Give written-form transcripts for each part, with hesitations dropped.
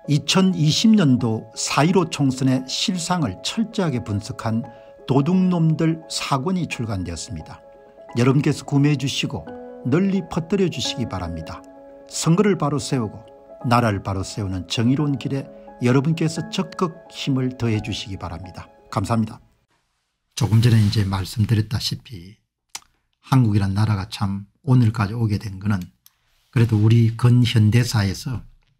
2020년도 4.15 총선의 실상을 철저하게 분석한 도둑놈들 4권이 출간되었습니다. 여러분께서 구매해 주시고 널리 퍼뜨려 주시기 바랍니다. 선거를 바로 세우고 나라를 바로 세우는 정의로운 길에 여러분께서 적극 힘을 더해 주시기 바랍니다. 감사합니다. 조금 전에 이제 말씀드렸다시피 한국이란 나라가 참 오늘까지 오게 된 거는 그래도 우리 근현대사에서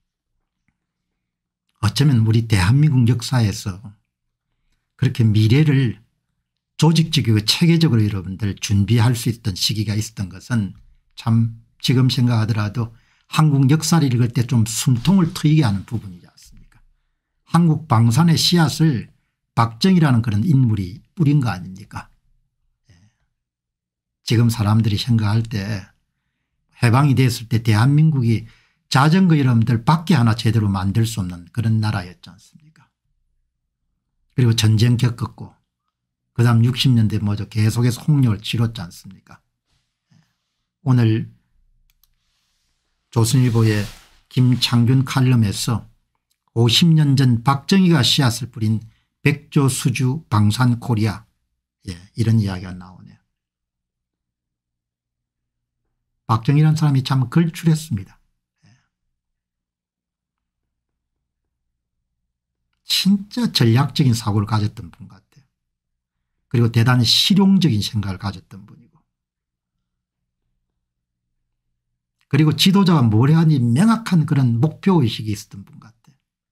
어쩌면 우리 대한민국 역사에서 그렇게 미래를 조직적이고 체계적으로 여러분들 준비할 수 있던 시기가 있었던 것은 참 지금 생각하더라도 한국 역사를 읽을 때 좀 숨통을 트이게 하는 부분이지 않습니까? 한국 방산의 씨앗을 박정희라는 그런 인물이 뿌린 거 아닙니까? 지금 사람들이 생각할 때 해방이 됐을 때 대한민국이 자전거 여러분들 바퀴 하나 제대로 만들 수 없는 그런 나라였지 않습니까? 그리고 전쟁 겪었고 그다음 60년대 뭐죠 계속해서 홍역을 치렀지 않습니까? 오늘 조선일보의 김창균 칼럼에서 50년 전 박정희가 씨앗을 뿌린 백조 수주 방산 코리아 이런 이야기가 나오네요. 박정희라는 사람이 참 걸출했습니다. 진짜 전략적인 사고를 가졌던 분 같아요. 그리고 대단히 실용적인 생각을 가졌던 분이고 그리고 지도자가 뭘 해야 하는지 명확한 그런 목표의식이 있었던 분 같아요.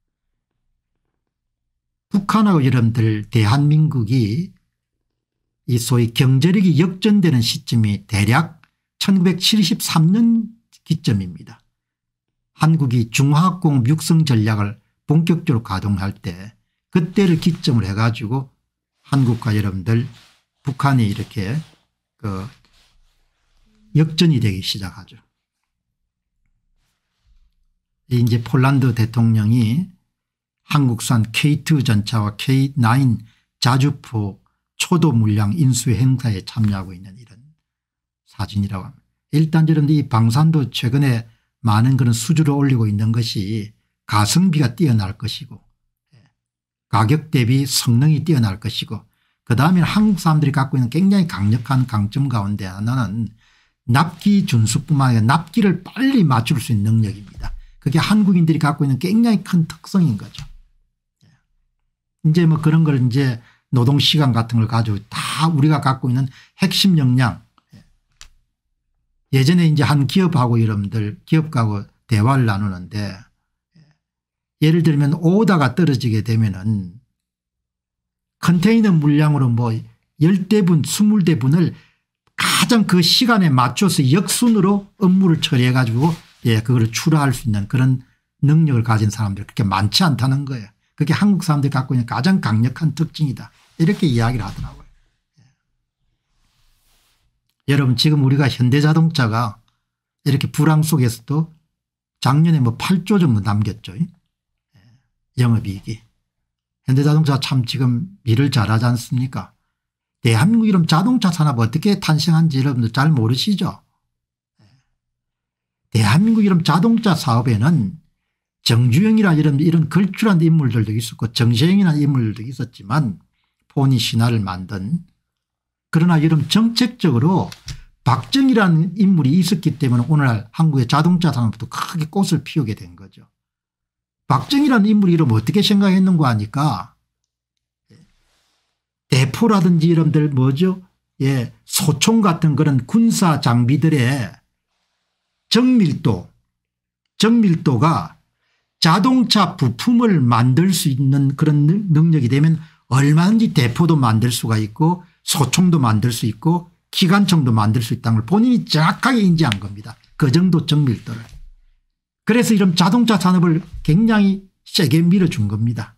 북한하고 여러분들 대한민국이 이 소위 경제력이 역전되는 시점이 대략 1973년 기점입니다. 한국이 중화학공 육성 전략을 본격적으로 가동할 때 그때를 기점으로 해가지고 한국과 여러분들 북한이 이렇게 역전이 되기 시작하죠. 이제 폴란드 대통령이 한국산 K2 전차와 K9 자주포 초도 물량 인수 행사에 참여하고 있는 이런 사진이라고 합니다. 일단 여러분들 이 방산도 최근에 많은 그런 수주를 올리고 있는 것이 가성비가 뛰어날 것이고 가격 대비 성능이 뛰어날 것이고 그다음에 한국 사람들이 갖고 있는 굉장히 강력한 강점 가운데 하나는 납기 준수뿐만 아니라 납기를 빨리 맞출 수 있는 능력입니다. 그게 한국인들이 갖고 있는 굉장히 큰 특성인 거죠. 이제 뭐 그런 걸 이제 노동시간 같은 걸 가지고 다 우리가 갖고 있는 핵심 역량 예전에 이제 한 기업하고 여러분들 기업하고 대화를 나누는데 예를 들면 오다가 떨어지게 되면은 컨테이너 물량으로 뭐 10대분 20대분을 가장 그 시간에 맞춰서 역순으로 업무를 처리해 가지고 그걸 출하할 수 있는 그런 능력을 가진 사람들이 그렇게 많지 않다는 거예요. 그게 한국 사람들이 갖고 있는 가장 강력한 특징이다. 이렇게 이야기를 하더라고요. 여러분 지금 우리가 현대자동차가 이렇게 불황 속에서도 작년에 뭐 8조 정도 남겼죠. 영업이익이. 현대자동차 참 지금 일을 잘하지 않습니까? 대한민국 이런 자동차 산업 어떻게 탄생한지 여러분들 잘 모르시죠? 대한민국 이런 자동차 사업에는 정주영이나 이런 걸출한 인물들도 있었고 정세영이나 인물들도 있었지만 포니 신화를 만든 그러나 이런 정책적으로 박정희라는 인물이 있었기 때문에 오늘날 한국의 자동차 산업도 크게 꽃을 피우게 된 거죠. 박정희라는 인물이 이러면 어떻게 생각했는가 하니까 대포라든지 여러분들 뭐죠 소총 같은 그런 군사 장비들의 정밀도가 자동차 부품을 만들 수 있는 그런 능력이 되면 얼마든지 대포도 만들 수가 있고 소총도 만들 수 있고 기관총도 만들 수 있다는 걸 본인이 정확하게 인지한 겁니다. 그 정도 정밀도를. 그래서 이런 자동차 산업을 굉장히 세게 밀어준 겁니다.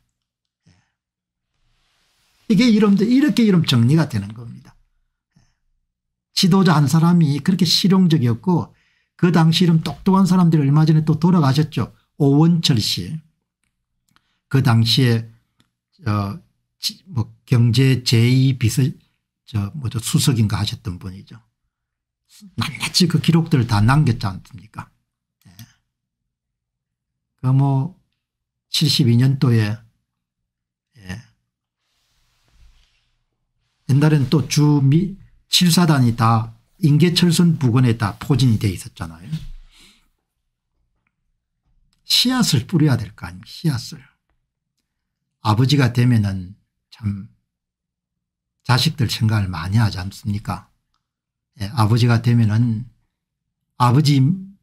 이게 이렇게 정리가 되는 겁니다. 지도자 한 사람이 그렇게 실용적이었고 그 당시 이런 똑똑한 사람들이 얼마 전에 또 돌아가셨죠. 오원철 씨. 그 당시에 뭐 경제 제2 수석인가 하셨던 분이죠. 낱낱이 그 기록들을 다 남겼지 않습니까? 그 뭐 72년도에 옛날에는 또 주 7사단이 다 인계철선 부근에 다 포진이 돼 있었잖아요. 씨앗을 뿌려야 될 거 아닙니까? 씨앗을. 아버지가 되면은 참 자식들 생각을 많이 하지 않습니까? 예, 아버지가 되면은 아버지만큼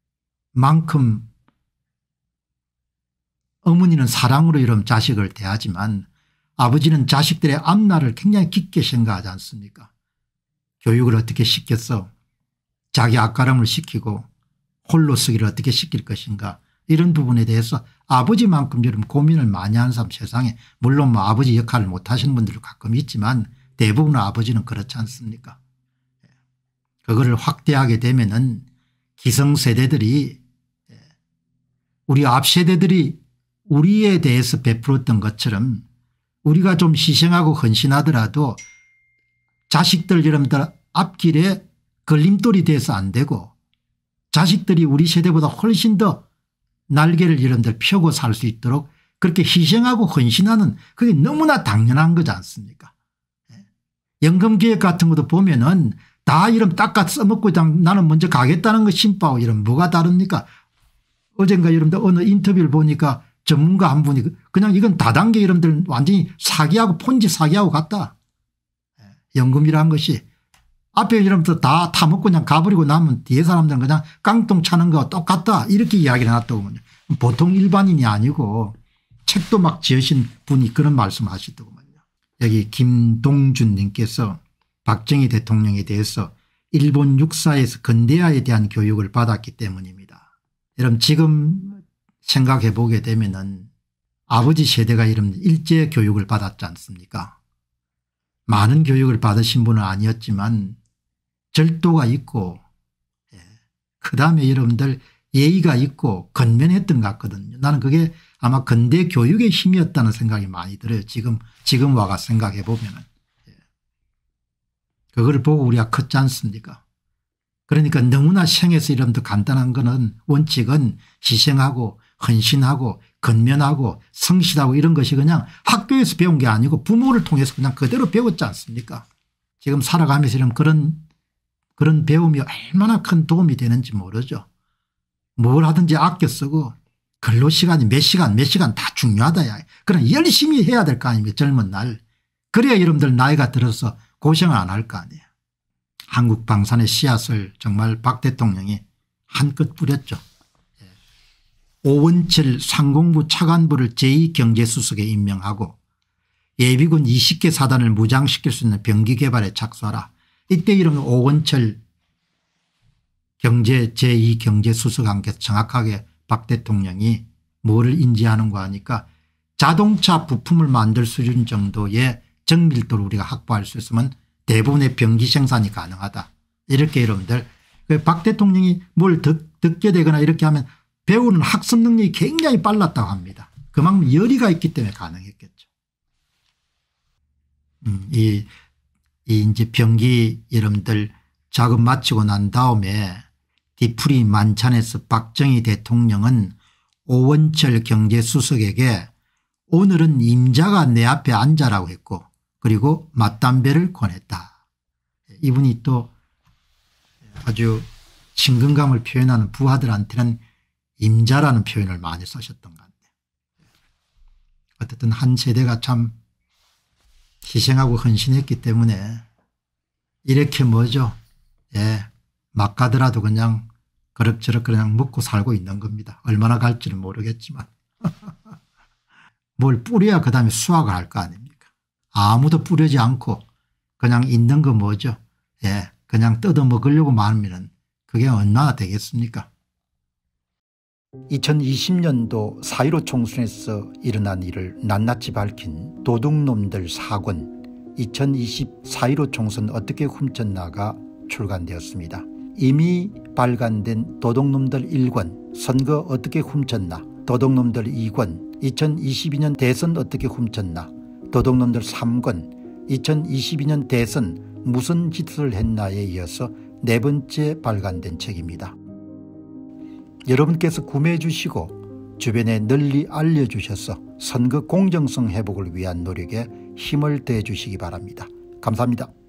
어머니는 사랑으로 이런 자식을 대하지만 아버지는 자식들의 앞날을 굉장히 깊게 생각하지 않습니까? 교육을 어떻게 시켰어? 자기 앞가림을 시키고 홀로 쓰기를 어떻게 시킬 것인가? 이런 부분에 대해서 아버지만큼 여러분 고민을 많이 하는 사람 세상에 물론 뭐 아버지 역할을 못 하시는 분들도 가끔 있지만 대부분 아버지는 그렇지 않습니까? 그거를 확대하게 되면은 기성세대들이 우리 앞 세대들이 우리에 대해서 베풀었던 것처럼 우리가 좀 희생하고 헌신하더라도 자식들 여러분들 앞길에 걸림돌이 돼서 안 되고 자식들이 우리 세대보다 훨씬 더 날개를 여러분들 펴고 살 수 있도록 그렇게 희생하고 헌신하는 그게 너무나 당연한 거지 않습니까? 연금계획 같은 것도 보면은 다 이런 닦아 써먹고 나는 먼저 가겠다는 거 심파하고 이런 뭐가 다릅니까? 어젠가 여러분들 어느 인터뷰를 보니까 전문가 한 분이 그냥 이건 다단계 여러분들 완전히 사기하고 폰지 사기하고 같다. 연금이라는 것이 앞에 여러분들 다 타먹고 그냥 가버리고 나면 뒤에 사람들은 그냥 깡통 차는 거 똑같다 이렇게 이야기를 해놨더군요. 보통 일반인이 아니고 책도 막 지으신 분이 그런 말씀 하시더군요. 여기 김동준 님께서 박정희 대통령에 대해서 일본 육사에서 근대화에 대한 교육을 받았기 때문입니다. 여러분 지금 생각해 보게 되면은 아버지 세대가 이런 일제 교육을 받았지 않습니까? 많은 교육을 받으신 분은 아니었지만 절도가 있고 그다음에 여러분들 예의가 있고 건면했던 것 같거든요. 나는 그게 아마 근대 교육의 힘이었다는 생각이 많이 들어요. 지금 와가 생각해 보면은. 그걸 보고 우리가 컸지 않습니까? 그러니까 너무나 생에서 이름도 간단한 거는 원칙은 희생하고 헌신하고 건면하고 성실하고 이런 것이 그냥 학교에서 배운 게 아니고 부모를 통해서 그냥 그대로 배웠지 않습니까? 지금 살아가면서 이런 그런 배움이 얼마나 큰 도움이 되는지 모르죠. 뭘 하든지 아껴 쓰고 근로시간이 몇 시간 다 중요하다. 야. 그럼 열심히 해야 될 거 아닙니까? 젊은 날. 그래야 여러분들 나이가 들어서 고생을 안 할 거 아니에요. 한국 방산의 씨앗을 정말 박 대통령이 한껏 뿌렸죠. 오원철 상공부 차관부를 제2경제수석에 임명하고 예비군 20개 사단을 무장시킬 수 있는 병기 개발에 착수하라. 이때 이런 오원철 제2경제수석한테 정확하게 박 대통령이 뭐를 인지하는가 하니까 자동차 부품을 만들 수준 정도의 정밀도를 우리가 확보할 수 있으면 대부분의 병기 생산이 가능하다. 이렇게 여러분들 박 대통령이 뭘 듣게 되거나 이렇게 하면 배우는 학습 능력이 굉장히 빨랐다고 합니다. 그만큼 열의가 있기 때문에 가능했겠죠. 이 이제 병기 여러분들 작업 마치고 난 다음에 뒤풀이 만찬에서 박정희 대통령은 오원철 경제수석에게 오늘은 임자가 내 앞에 앉아라고 했고 그리고 맞담배를 권했다. 이분이 또 아주 친근감을 표현하는 부하들한테는 임자라는 표현을 많이 쓰셨던 것 같아요. 어쨌든 한 세대가 참 희생하고 헌신했기 때문에 이렇게 뭐죠. 막 가더라도 그냥 그럭저럭 그냥 먹고 살고 있는 겁니다. 얼마나 갈지는 모르겠지만 뭘 뿌려야 그다음에 수확을 할 거 아닙니까. 아무도 뿌리지 않고 그냥 있는 거 뭐죠. 그냥 뜯어 먹으려고 말하면 그게 얼마나 되겠습니까. 2020년도 4.15 총선에서 일어난 일을 낱낱이 밝힌 도둑놈들 4권 2020 4.15 총선 어떻게 훔쳤나가 출간되었습니다. 이미 발간된 도둑놈들 1권 선거 어떻게 훔쳤나, 도둑놈들 2권 2022년 대선 어떻게 훔쳤나, 도둑놈들 3권 2022년 대선 무슨 짓을 했나에 이어서 네 번째 발간된 책입니다. 여러분께서 구매해 주시고 주변에 널리 알려주셔서 선거 공정성 회복을 위한 노력에 힘을 더해 주시기 바랍니다. 감사합니다.